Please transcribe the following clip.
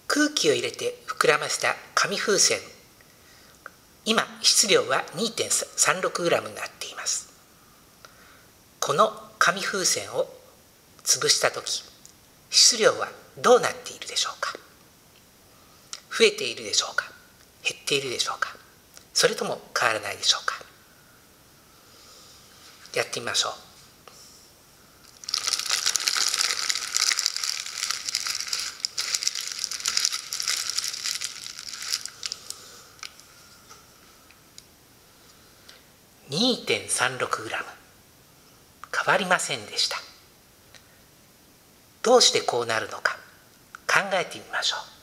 空気を入れて膨らませた紙風船、今質量は 2.36g になっています。この紙風船を潰したとき、質量はどうなっているでしょうか。増えているでしょうか、減っているでしょうか、それとも変わらないでしょうか。やってみましょう。2.36g 変わりませんでした。どうしてこうなるのか考えてみましょう。